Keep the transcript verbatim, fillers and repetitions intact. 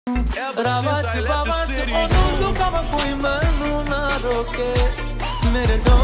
रावा च बावा च ओनू लुकावा कोई मैनू ना रोके मेरे दो